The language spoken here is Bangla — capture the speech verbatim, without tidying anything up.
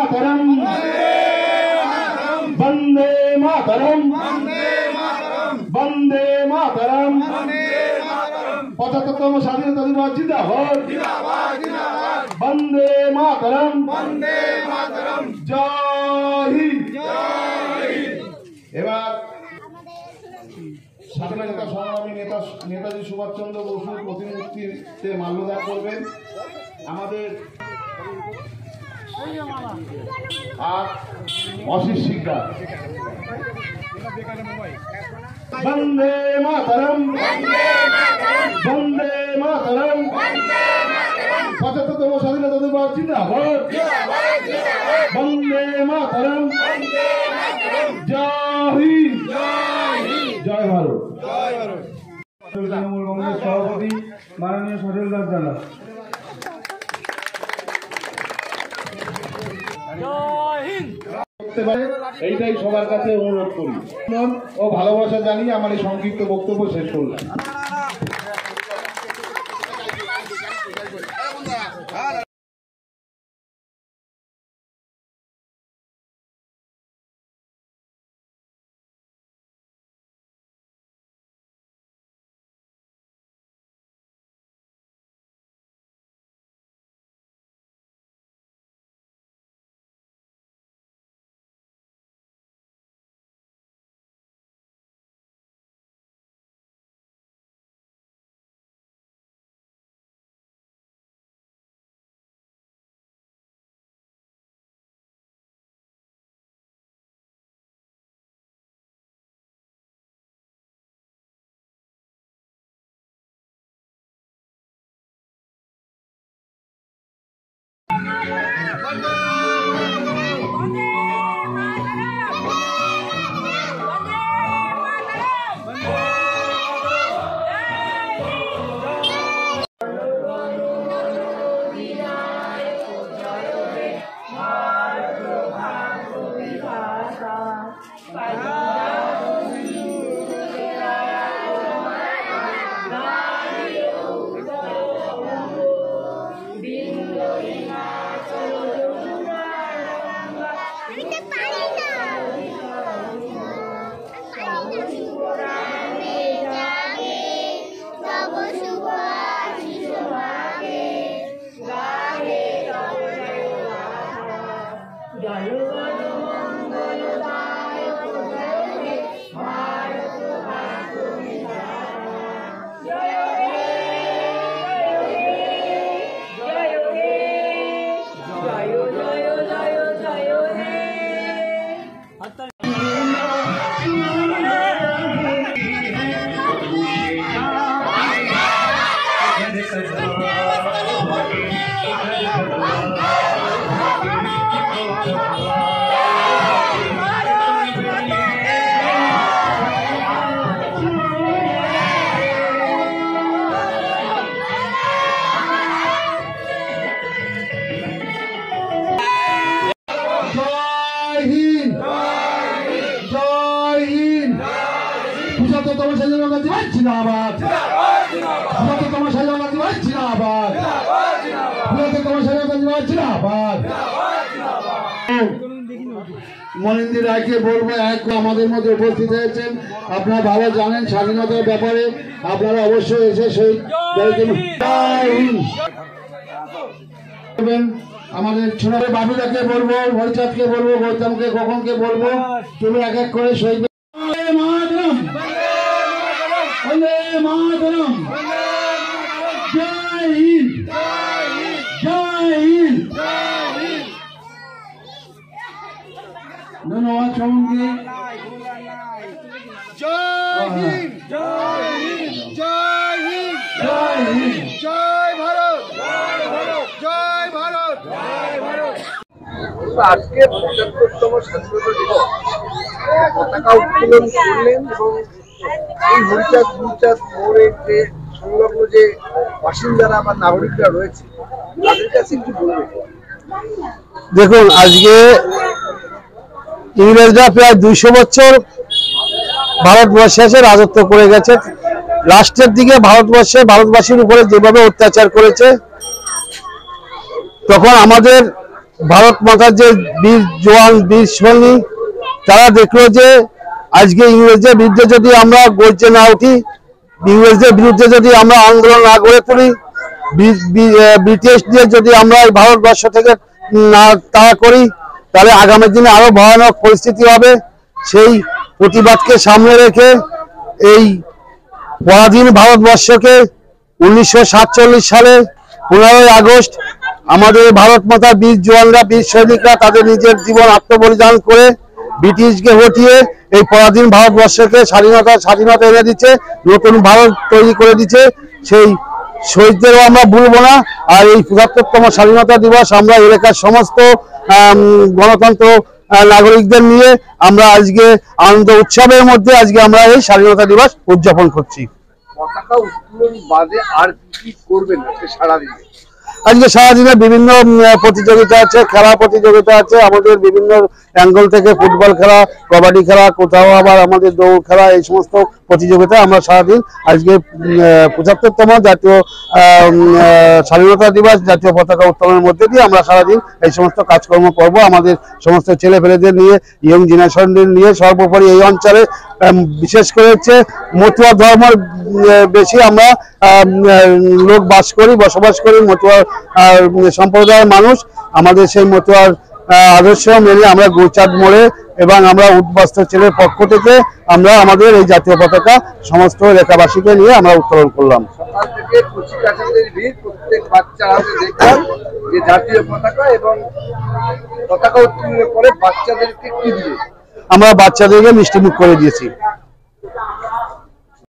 मातरम वंदे मातरम वंदे मातरम पचहत्तरतम स्वाधीनता दिवस जिंदाबाद वंदे मातरम जय हिंद। এবার স্বাধীনতা সংগ্রামী নেতা নেতাজি সুভাষচন্দ্র বসুর প্রতিমূর্তিতে মাল্যদান করবেন আমাদের আর অশিস শিকদার। বন্দে মাতরম বন্দে মাতরম পঁচাত্তরতম স্বাধীনতা দিবস জিন্দাবাদ বন্দে মাতরম জয় হিন্দ জয় ভারত। তৃণমূল কংগ্রেস সভাপতি মাননীয় সজল দাস দাদা। এইটাই সবার কাছে অনুরোধ করি ও ভালোবাসা জানিয়ে আমার এই সংক্ষিপ্ত বক্তব্য শেষ করলাম। जिंदाबाद पचहत्तरतम स्वाधीनता दिवस जिंदाबाद पचहत्तरतम स्वाधीनता दिवस जिंदाबाद। মনিন্দির রায়কে বলবো এক আমাদের মধ্যে উপস্থিত হয়েছেন আপনারা ভালো জানেন স্বাধীনতার ব্যাপারে আপনারা অবশ্যই এসে শহীদ আমাদের ছোট বাবুদাকে বলবো হরিচাঁদকে বলবো গৌতমকে কখনকে বলবো তুমি এক এক করে শহীদ মাতরম वंदे मातरम जय हिंद जय हिंद। धन्यवाद सबके जय हिंद जय हिंद जय हिंद जय हिंद जय भारत जय भारत जय भारत जय भारत। आज के पचहत्तरतम स्वाधीनता दिवस पताका उत्तोलन करलेन এই হরিচাঁদ গুরুচাঁদ মোড়ের যে সংলগ্ন যে বাসিন্দারা বা নাগরিকরা রয়েছে তাদের কাছে কি বলবেন? দেখুন আজকে ইংরেজরা প্রায় দুইশো বছর ভারতবর্ষে এসে রাজত্ব করে গেছে। লাস্টের দিকে ভারতবর্ষে ভারতবাসীর উপরে যেভাবে অত্যাচার করেছে তখন আমাদের ভারত মাতার যে বীর জওয়ান বীর সৈনী, তারা দেখলো যে আজকে ইংরেজদের বিরুদ্ধে যদি আমরা গর্জে না উঠি, ইংরেজদের বিরুদ্ধে যদি আমরা আন্দোলন না গড়ে তুলি, ব্রিটিশদের যদি আমরা এই ভারতবর্ষ থেকে না তাড়া করি, তাহলে আগামী দিনে আরো ভয়ানক পরিস্থিতি হবে। সেই প্রতিবাদকে সামনে রেখে এই পরাধীন ভারতবর্ষকে উনিশশো সাতচল্লিশ সালে পনেরোই আগস্ট আমাদের ভারত মাতার বীর জওয়ানরা বীর সৈনিকরা তাদের নিজের জীবন আত্মবলিদান করে ব্রিটিশকে হটিয়ে এই পরাধীন ভারতবর্ষকে স্বাধীনতা স্বাধীনতা এনে দিচ্ছে, নতুন ভারত তৈরি করে দিচ্ছে। সেই শহীদদেরও আমরা ভুলবো না। আর এই পঁচাত্তরতম স্বাধীনতা দিবস আমরা এলাকার সমস্ত গণতন্ত্র নাগরিকদের নিয়ে আমরা আজকে আনন্দ উৎসবের মধ্যে আজকে আমরা এই স্বাধীনতা দিবস উদযাপন করছি। পতাকা উত্তোলন বাদে আর কি করবেন সারাদিনে? আজকে সারাদিনে বিভিন্ন প্রতিযোগিতা আছে, খেলা প্রতিযোগিতা আছে, আমাদের বিভিন্ন অ্যাঙ্গেল থেকে ফুটবল খেলা, কবাডি খেলা, কোথাও আবার আমাদের দৌড় খেলা, এই সমস্ত প্রতিযোগিতা আমরা সারাদিন আজকে পঁচাত্তরতম জাতীয় স্বাধীনতা দিবস জাতীয় পতাকা উত্তোলনের মধ্যে দিয়ে আমরা সারাদিন এই সমস্ত কাজকর্ম করব। আমাদের সমস্ত ছেলেপেলেদের নিয়ে, ইয়ং জেনারেশনদের নিয়ে, সর্বোপরি এই অঞ্চলে বিশেষ করে হচ্ছে মতুয়া ধর্মের বেশি আমরা লোক বাস করি, বসবাস করি, মতুয়া সম্প্রদায়ের মানুষ। আমাদের সেই মতুয়ার আদর্শ মেনে আমরা গুরচাঁদ মোড়ে এবং আমরা উদ্বাস্ত ছেলের পক্ষ থেকে আমরা আমাদের এই জাতীয় পতাকা সমস্ত এলাকাবাসীকে নিয়ে আমরা উত্তোলন করলাম। সকাল থেকে কচিকাঁচাদের ভিড়, প্রত্যেক বাচ্চার হাতে দেখলাম যে জাতীয় পতাকা, এবং পতাকা উত্তোলনের পরে বাচ্চাদেরকে কি দিয়ে? আমরা বাচ্চাদেরকে মিষ্টিমুখ করে দিয়েছি।